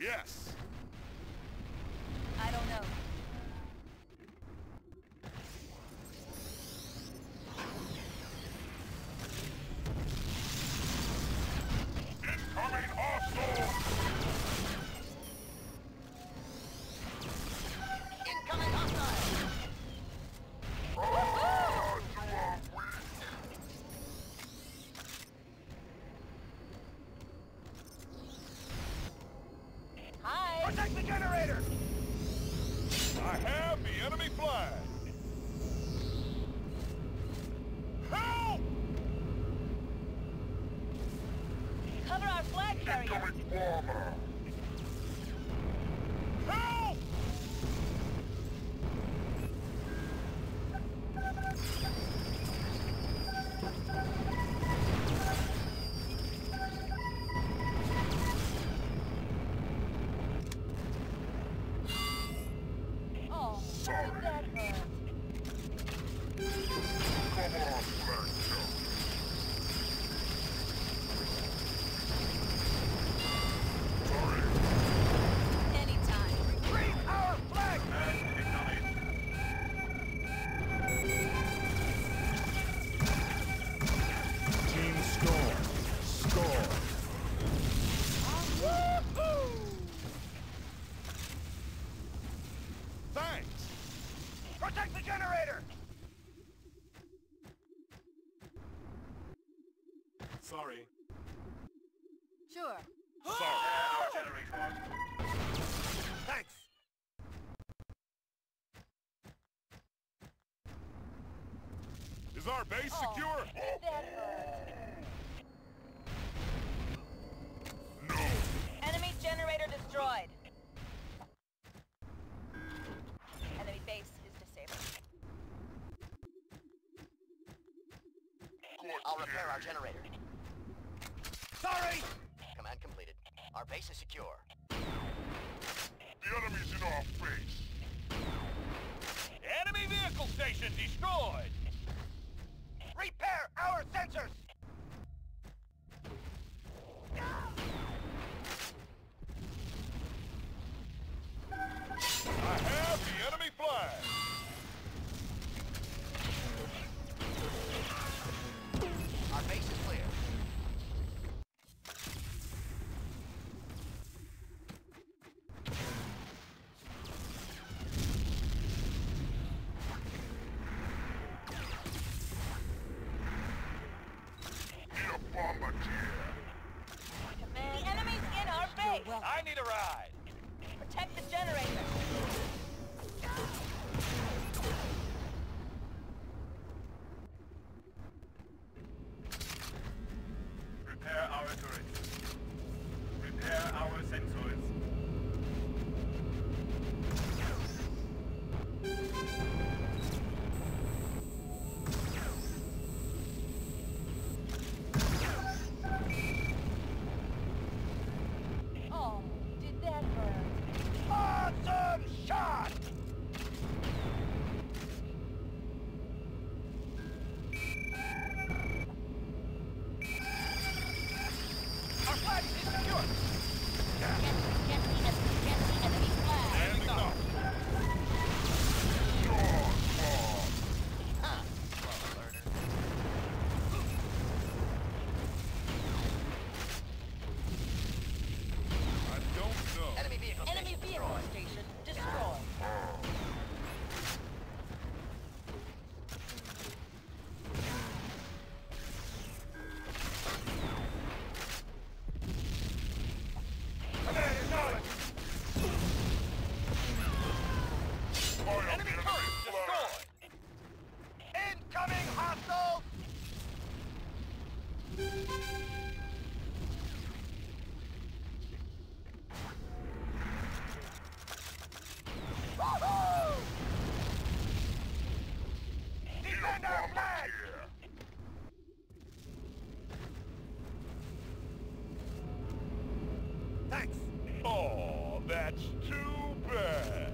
Yes. I don't know. Incoming hostile! Incoming hostile! Ah, you are weak! Hi! Protect the generator! I have the enemy flag! Help! Cover our flag carrier! Incoming bomber! Help! Oh, Sorry. did that hurt? Come on, Black Joe. Sorry. Anytime. Retrieve our flag! Team Storm, score! Woohoo! Thanks! Protect the generator! Sorry. Sure. Sorry. Thanks! Is our base secure? Did that hurt? No! Enemy generator destroyed. Enemy base is disabled. I'll repair our generator. Sorry! Command completed. Our base is secure. The enemy's in our face! Enemy vehicle station destroyed! Repair our sensors! I have the enemy flag! Our base is clear. Need a bombardier! Command. The enemy's in our base. I need a ride! Protect the generator. Repair our turret. Repair our sensors. Oh, did that hurt? Awesome shot! Our flag is secure! Get the enemy flag. Standing up! Dawn bomb! Huh. Well, alerter. I don't know. Enemy vehicle Enemy station vehicle destroyed. station destroyed. Command acknowledged! Fire Enemy the turret flag! destroyed! Incoming hostiles! Woohoo! Need a Defend our flag! bombardier! Thanks! Oh, that's too bad!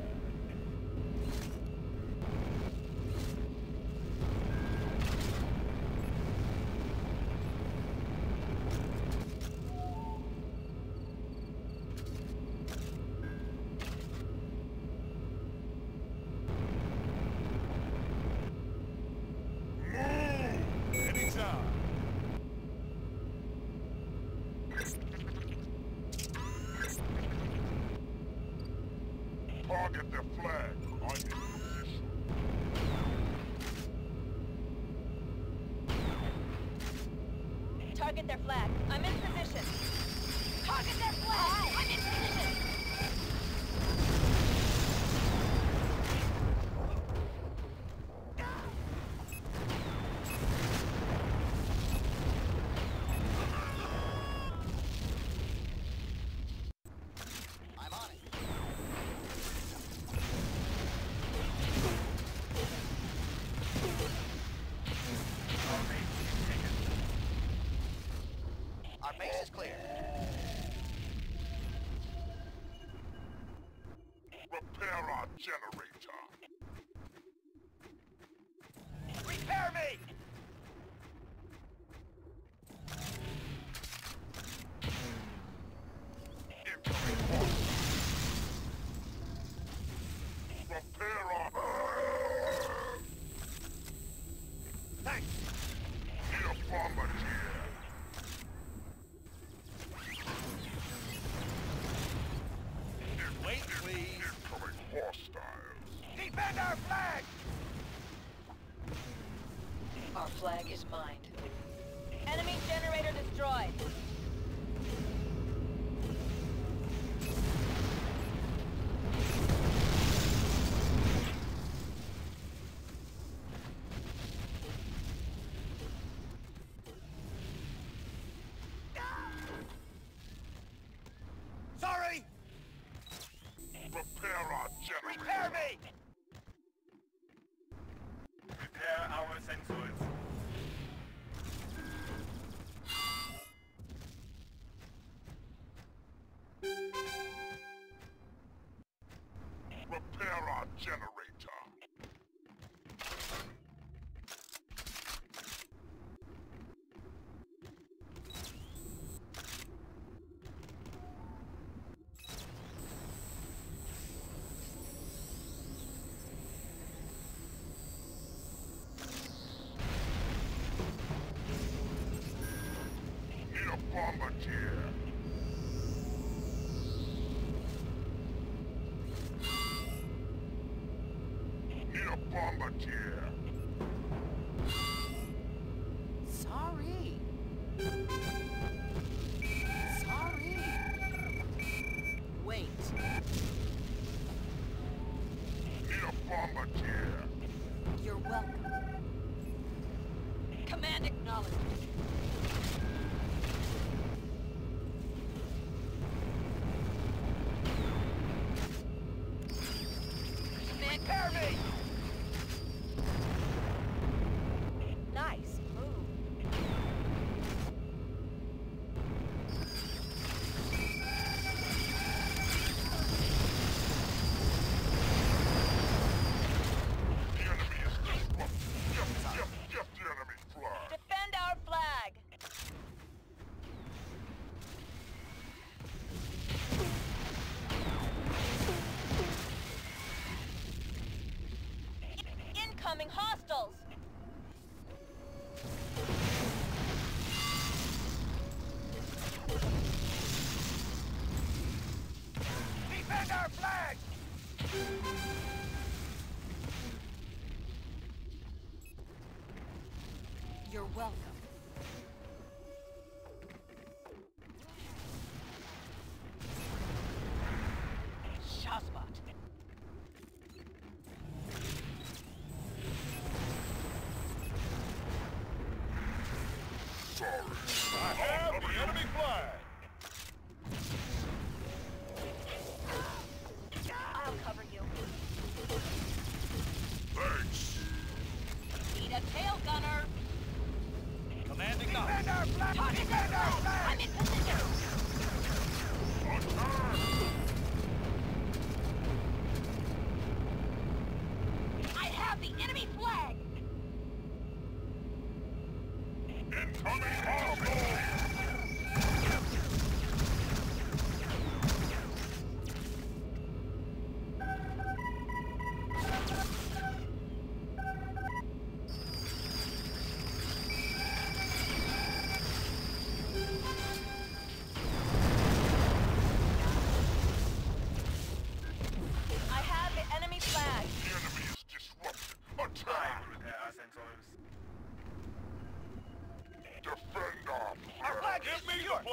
Target their flag. I'm in position. Target their flag. I'm in position. Target their flag. I'm in position. I'm on it. Our base is clear. Repair our generator. Repair me! Incoming force. Repair our... Thanks! Need a bombardier. Wait, please. Incoming hostiles. Defend our flag! Our flag is mined. Enemy generator destroyed. Sorry! Repair our generator. Repair me! Repair our sensors. Repair our generator. Need a bombardier. Need a bombardier. Sorry. Sorry. Wait. Need a bombardier. You're welcome. Command acknowledged. Repair me! Nice move. The enemy is disrupted. Get the enemy flag. Defend our flag. Incoming hostiles. Defend our flag! You're welcome. Shotspot. Sorry. I have the enemy flag! I'll cover you. Thanks. Need a tail gunner. Command Defend acknowledged. our flag! Target their Defend our flag. flag! I'm in position. Attack. I have the enemy flag. Incoming hostile.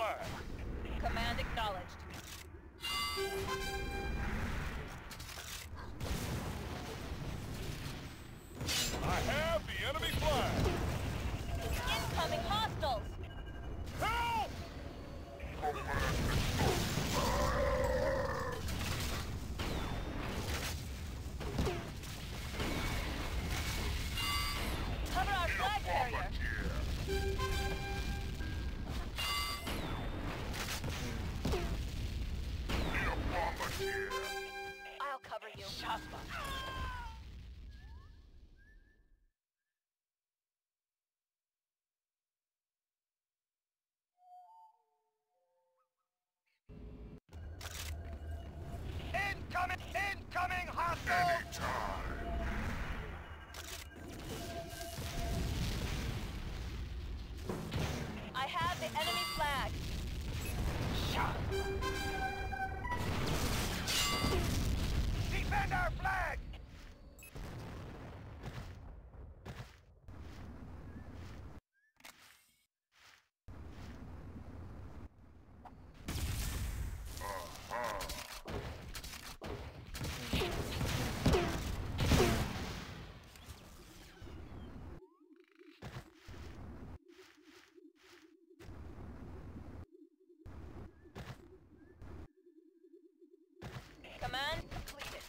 flag. Command acknowledged. I have the enemy flag. Incoming hostiles! Help! Cover our flag carrier! I'll cover you. Incoming hostile! I have the enemy flag. Defend our flag! Command completed.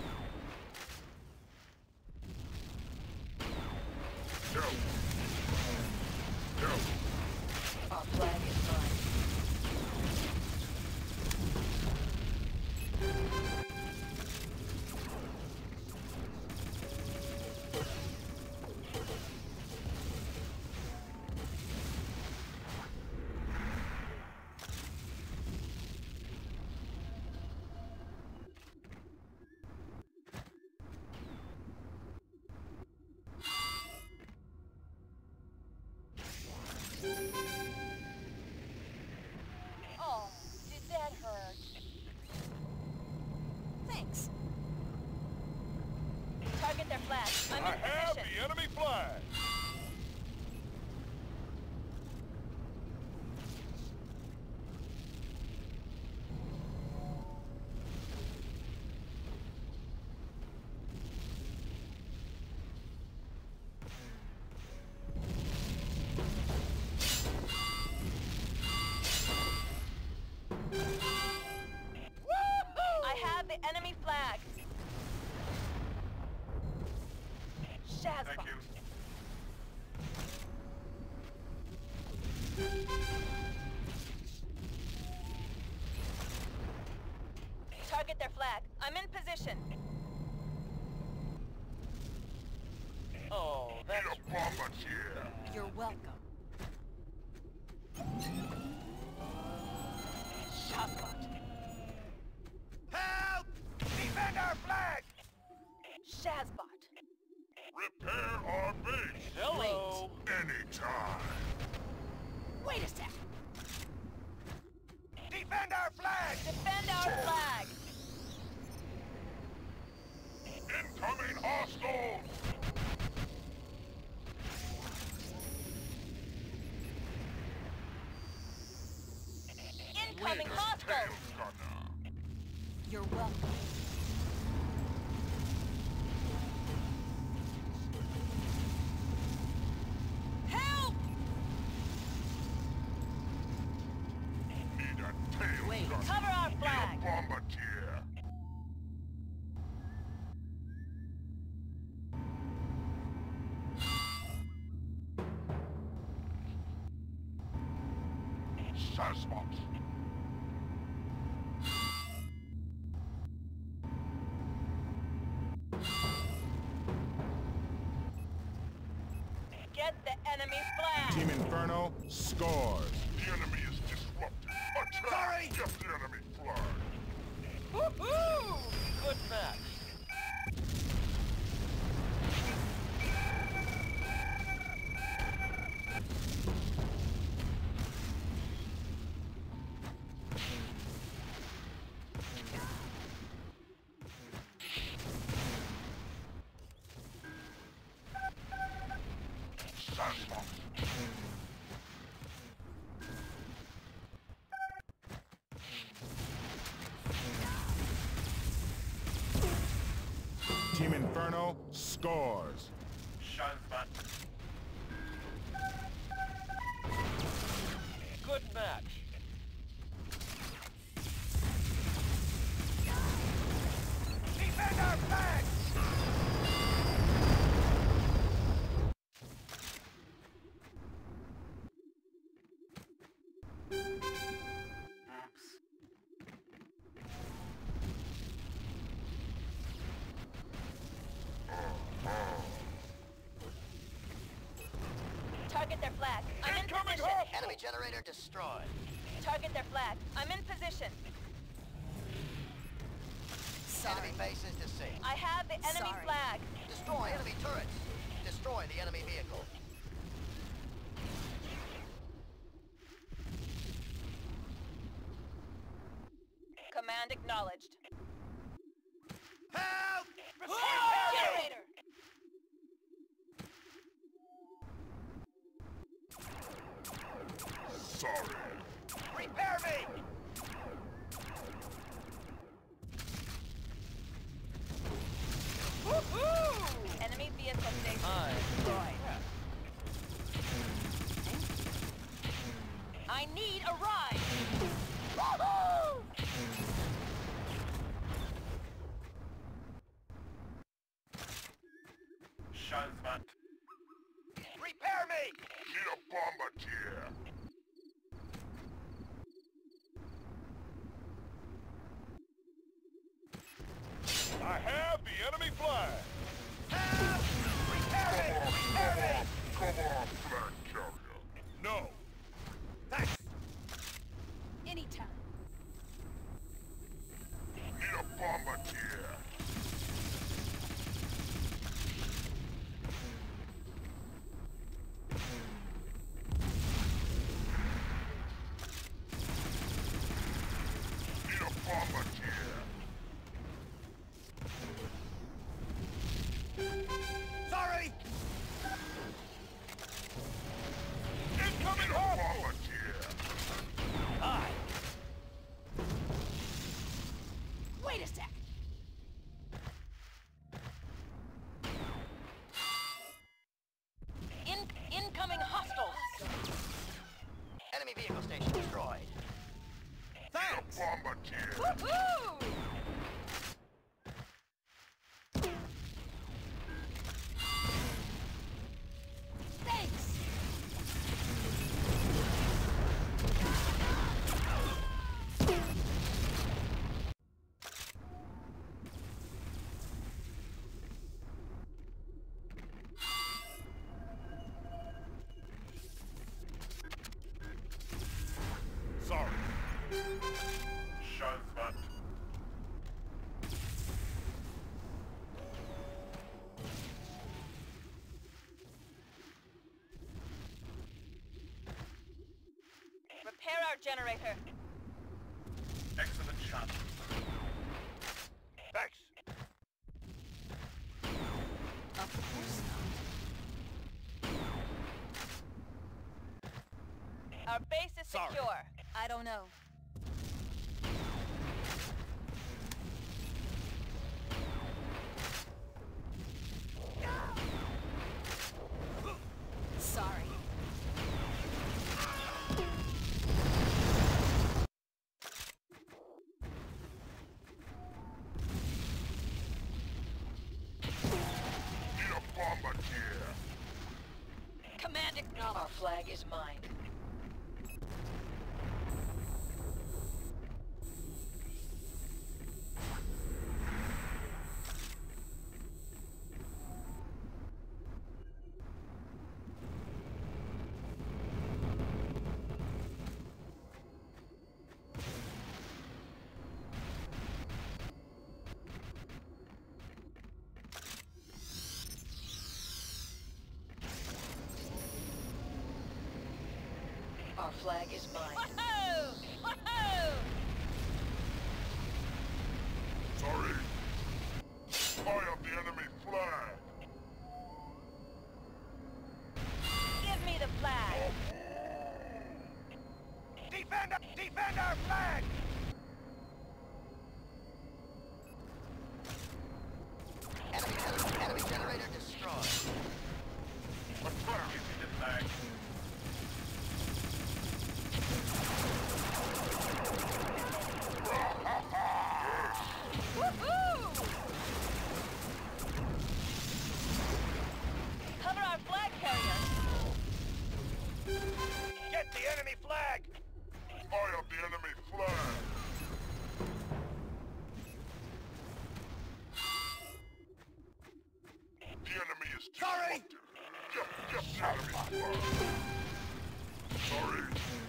Our flag is mine. Oh, did that hurt? Thanks. Target their flag. I'm I in have position. the enemy flag. I have the enemy flag. Shazbot. Target their flag. I'm in position. Oh, that's You're welcome. Shazbot. help! Defend our flag! Shazbot. Repair our base. Hello. Anytime. Wait a sec. Defend our flag! Defend our flag. Incoming hostiles. Incoming hostiles. Gunner. You're welcome. Help! Need a tail Wait. gunner. Cover our flag. Bombardier. Sasmos. Get the enemy flag. Team Inferno scores. The enemy is disrupted. Attack. Sorry. Get the enemy flag. Woohoo! Good match. Sasmos. Team Inferno scores. Shazmat. Good match. Defend our flag! Target their flag. I'm in Incoming position. hostile! Enemy generator destroyed. Target their flag. I'm in position. Enemy base is disabled. I have the enemy Sorry. flag. Destroy enemy turrets. Destroy the enemy vehicle. Command acknowledged. Help! Generator! Sorry. Repair me! Woohoo! Enemy vehicle station Aye. destroyed. I need a ride! Woohoo! Shazmat. Repair me! Need a bombardier. I have the enemy flag. Help! Repair me! Repair me! Come on, flag carrier. No. Thanks! Anytime. Need a bombardier. Need a bombardier. Sorry! Incoming bombardier. Aye. Wait a sec. Incoming hostiles! Enemy vehicle station destroyed. Thanks! Bombardier. Woohoo! Thanks. Sorry. Shazmat. Repair our generator. Excellent shot. Thanks! Of course not. Our base is Sorry. secure. I don't know. Sorry. Need a bombardier. Command acknowledged. Our flag is mine. Our flag is mine. Woohoo! Woohoo! Sorry. I have the enemy flag. Give me the flag. Defend our flag! enemy flag. Sorry.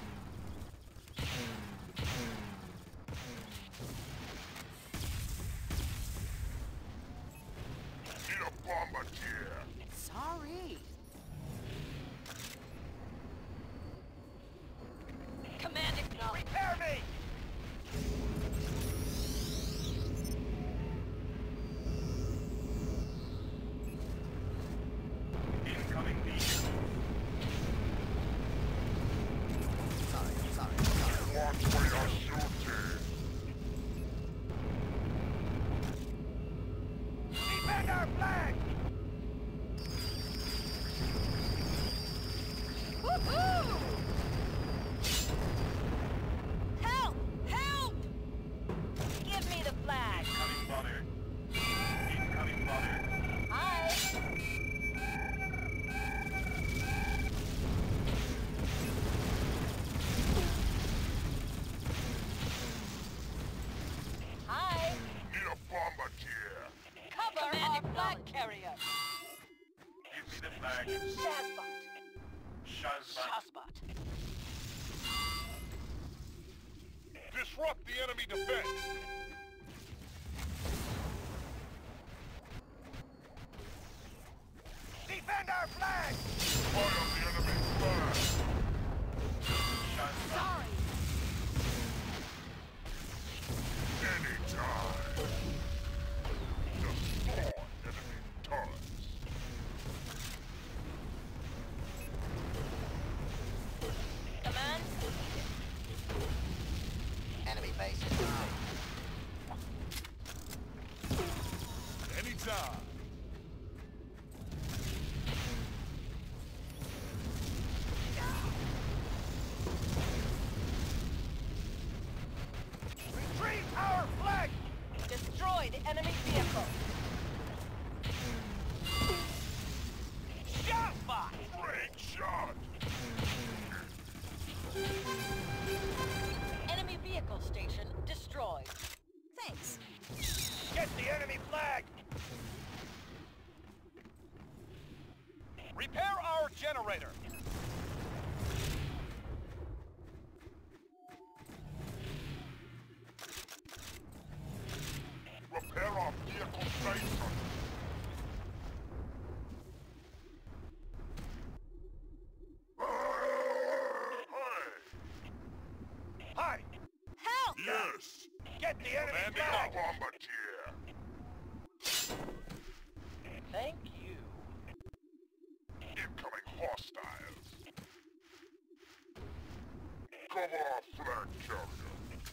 Need a bombardier. Sorry. Command acknowledged. Repair me! Incoming vehicle. Sorry. Watch where you're shooting. Defend our flag! Woohoo! Help! Help! Give me the flag. Incoming bomber. Incoming bomber. Hi. Hi. Need a bombardier. Cover Command our flag acknowledged. carrier. Give me the flag. Shazbot. Shazbot. Shazbot. Disrupt the enemy defense. Defend our flag! Fire the enemy flag. Shazbot. Sorry. Anytime. Destroy enemy turrets. Command. Enemy base is mine. Anytime. Retrieve our flag! Destroy the enemy vehicle. Shotbot! Great shot. Enemy vehicle station destroyed. Thanks. Get the enemy flag! Repair our generator. Repair our vehicle station. Hey! Hi! Help! Yes! Get the enemy Command Need a flag! bombardier. Thank you. Incoming hostiles. Cover our flag carrier.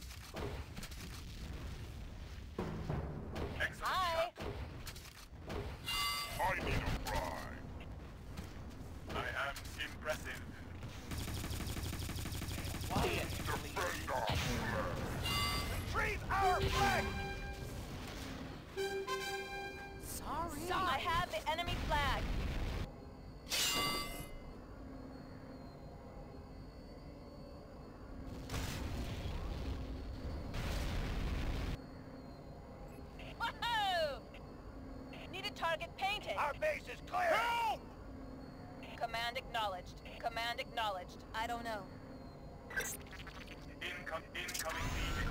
Excellent Hi. shot. I need a ride. I am impressive. Quiet, Defend our flag. Retrieve our flag! Sorry. I have the enemy flag. Woohoo! Need a target painted. Our base is clear! Help! Command acknowledged. Command acknowledged. I don't know. Incoming vehicle.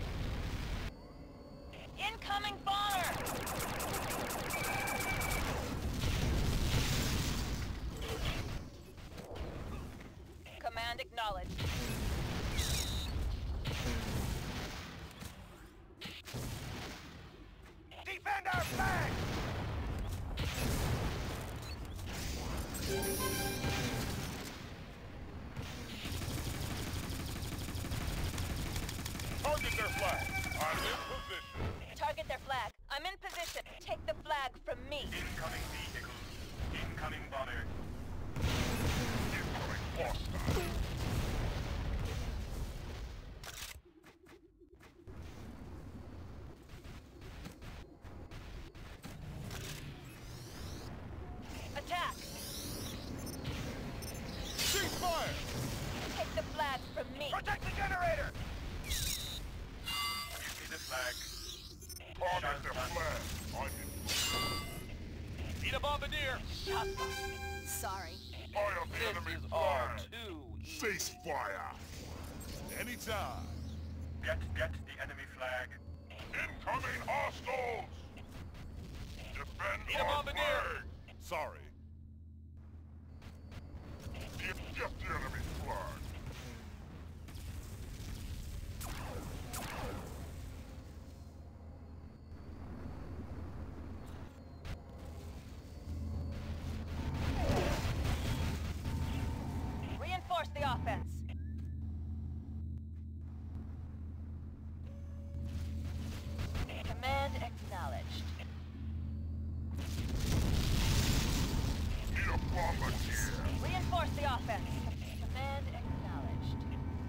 Incoming bomber! Command acknowledged. Defend our flag! Target their flag. I'm in position. Target their flag. I'm in position. Take the flag from me. Incoming vehicle. Incoming bomber. Incoming hostile. Attack! Ceasefire. Take the flag from me. Protect the generator! Give me the flag. Target their flag. I'm in position. Need a bombardier. Shazbot. Sorry. Fire the enemy This is all flag. too easy. Ceasefire. Anytime. Get the enemy flag. Incoming hostiles. Defend Need a our bombardier. flag. Sorry. Get the enemy flag. Reinforce the offense. Command acknowledged. Need a bombardier. Reinforce the offense. Command acknowledged.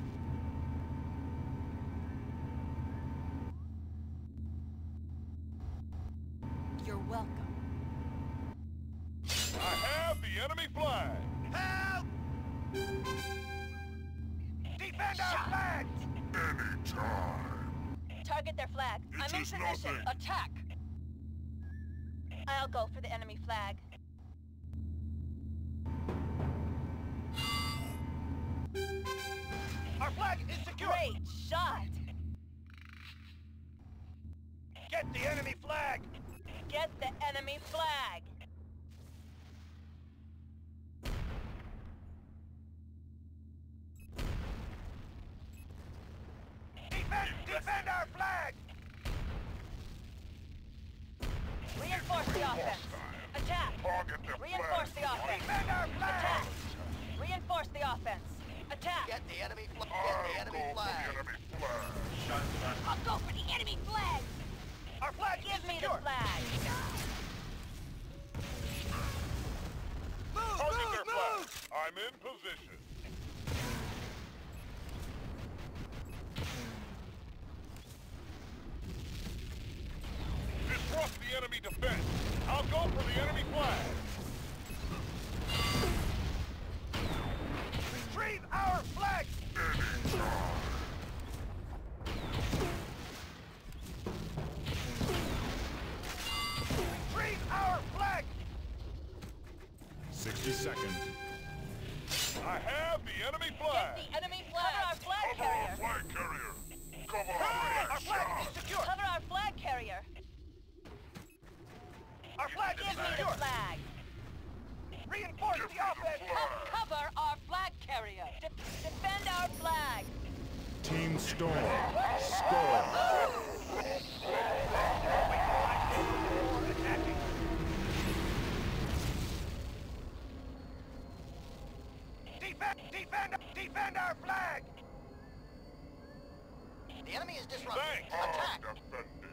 You're welcome. I have the enemy flag. Help! Defend our flags! Anytime. Target their flag. It I'm in is position. nothing. Attack. I'll go for the enemy flag. Our flag is secure! Great shot. Get the enemy flag! Get the enemy flag. Defend our flag! Reinforce the offense. Attack. Target the Reinforce the flag. offense. Defend our flag! Attack. Reinforce the offense. Attack. Get the enemy flag. I'll Get the enemy go for flag. the enemy flag. Shut that. I'll go for the enemy flag. Our flag Give is me the secure! flag. Move, Target move, their flag. move! I'm in position. Disrupt the enemy defense. I'll go for the enemy flag. Retrieve our flag! Anytime. Retrieve our flag! 60 seconds. I have the enemy Get flag. the enemy flag. Cover our flag Cover our carrier. flag carrier. Cover Our our flag flag is secure! Cover our flag carrier. Our flag Give is me the secure! flag. Reinforce Give me the offense! the flag. Cover our flag carrier. Defend our flag. Team Storm. Score. Attacking! Defend our flag! The enemy is disrupted. Thanks. Attack. I'm defending.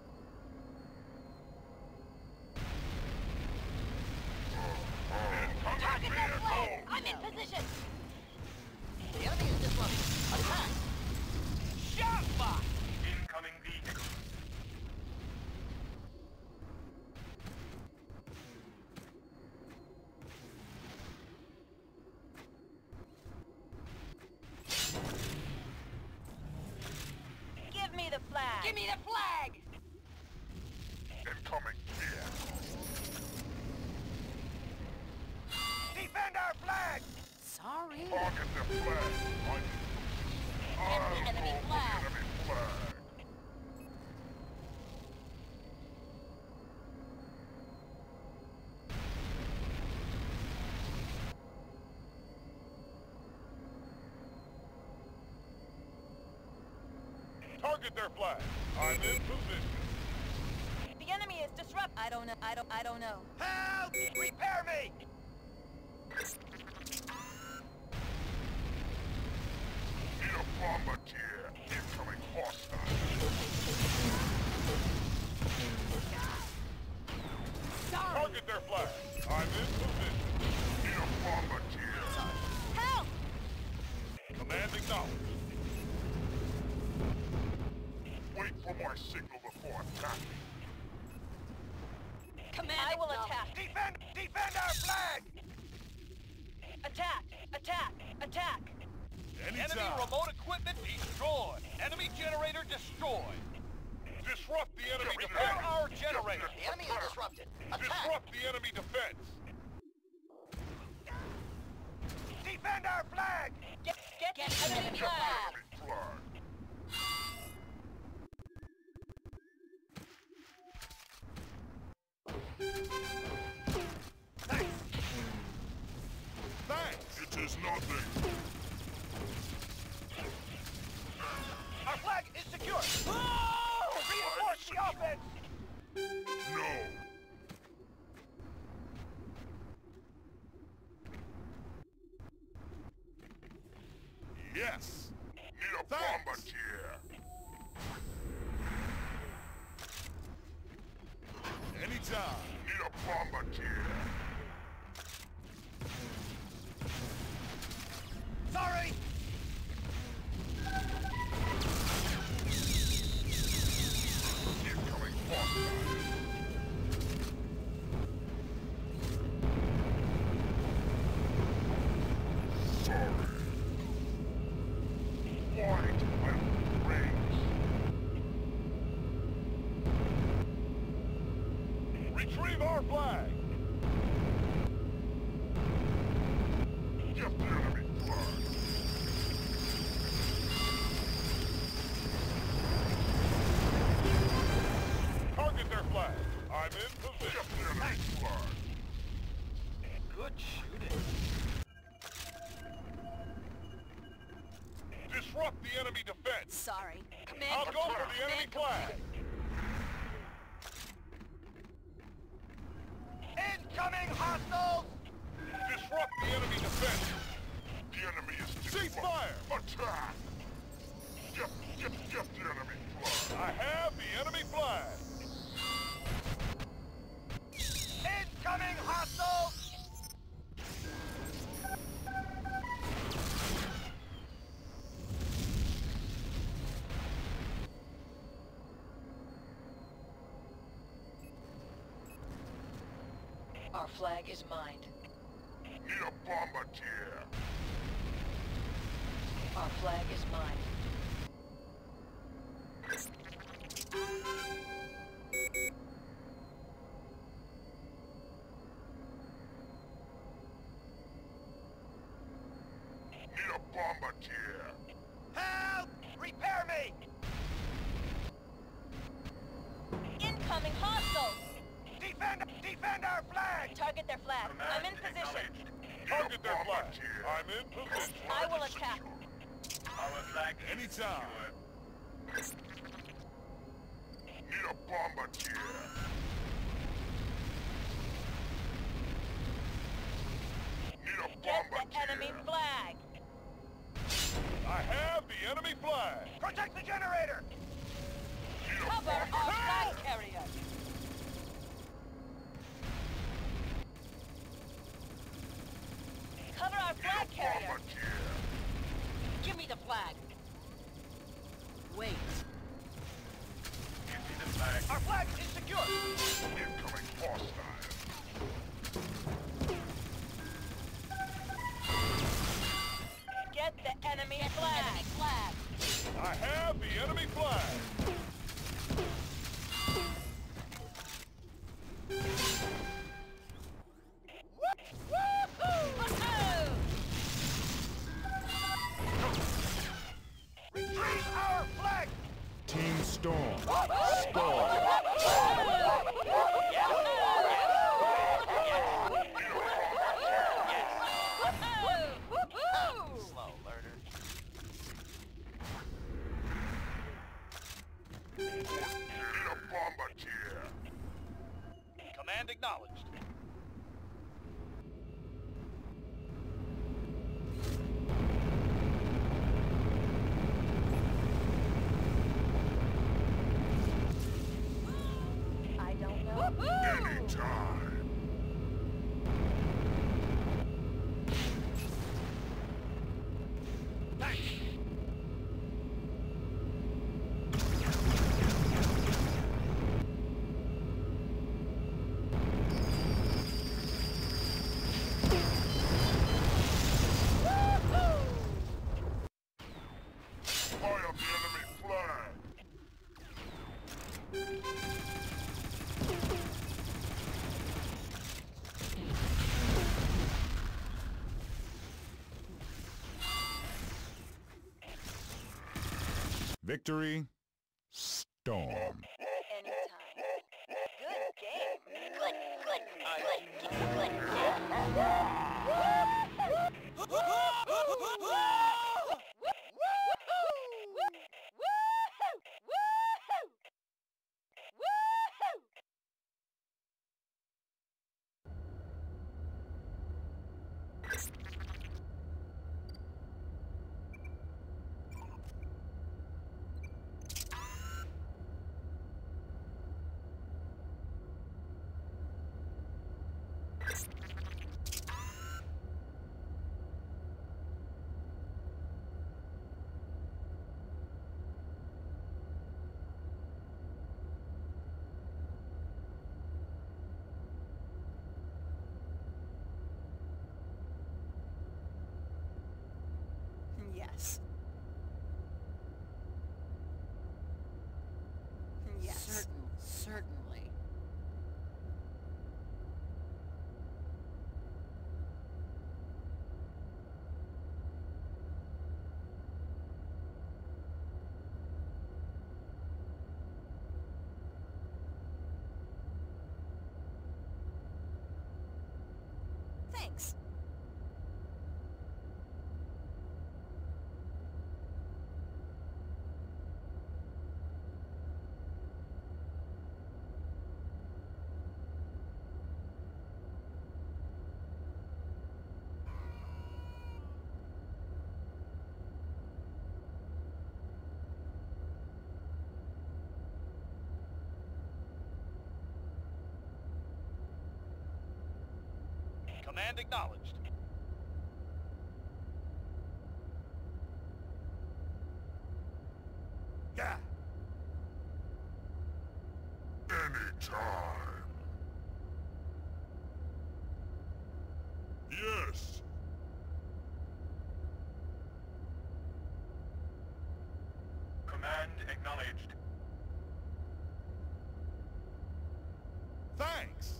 Target Incoming that flag. vehicle. I'm in position. The enemy is disrupted. Attack. Shot box! Incoming vehicle. Give me the flag. Give me the flag. Incoming vehicle. Defend our flag! Sorry. Target the flag. I'll the go enemy for flag. the enemy flag. Target their flag. I'm in position. The enemy is disrupt. I don't know. I don't know. Help! Repair me! Need a bombardier. Incoming hostile. Target their flag. I'm in position. Need a bombardier. Help! Command acknowledged. Wait for my signal before attacking. Command. I will attack. Defend our flag! Attack! Attack! Attack! Anytime. Enemy remote equipment destroyed. Enemy generator destroyed. Disrupt the enemy Repair defense. our generator. The enemy is disrupted. Attack. Disrupt the enemy defense. Defend our flag! Get the enemy flag! Enemy flag. Thanks! It is nothing. Our flag is secure! Oh! Reinforce the offense! No. Yes! Need a Thanks. bombardier. Anytime! Need a bombardier. Sorry! Incoming hostile. Sorry. White weapon range. Retrieve our flag! Get the enemy flag. Target their flag! I'm in position! Get the enemy flag. Good shooting. Disrupt the enemy defense! Sorry. I'll go for the enemy flag! Incoming hostiles! Disrupt the enemy defense! The enemy is Cease fire! Attack! Get the enemy flag. I have the enemy flag! Incoming hostiles! Our flag is mined. Need a bombardier. Our flag is mined. Need a bombardier. Help! Repair me! Incoming hostiles! Defend our flag! Target their flag. I'm in Command position. acknowledged. Target their flag! Bombardier. I'm in position! I will attack. Our flag is Anytime. secure. Need a bombardier. Need a Get the bombardier. enemy flag! I have the enemy flag! Protect the generator! Need a Cover our bombardier. flag carrier! Cover our flag carrier! Bombardier. Give me the flag! Wait. Give me the flag. Our flag is secure! Incoming hostile. Get the enemy flag! I have the enemy flag! Woohoo! Retrieve our flag! Team Storm. Slow, learner. Need a bombardier. Command acknowledged. I don't know. Anytime. Victory, Storm. Anytime. Good game. Good Yes. Yes. Certainly. Thanks. Command acknowledged. Yeah. Anytime. Yes. Command acknowledged. Thanks.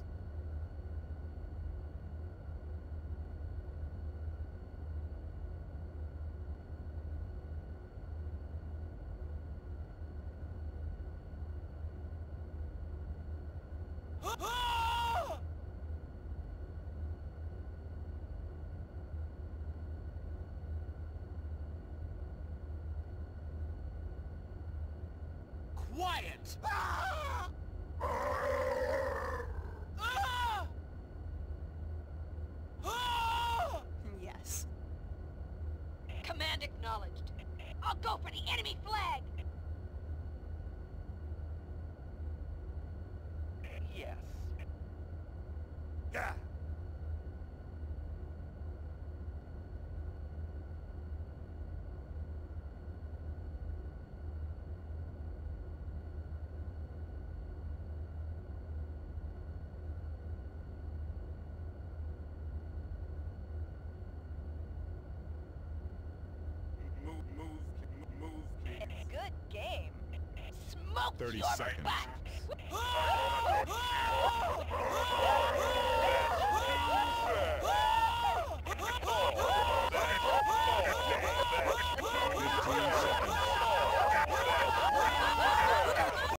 Quiet! Yes. Command acknowledged. I'll go for the enemy flag! Yes. Yeah. Good game. Smoke 30 your seconds. butts!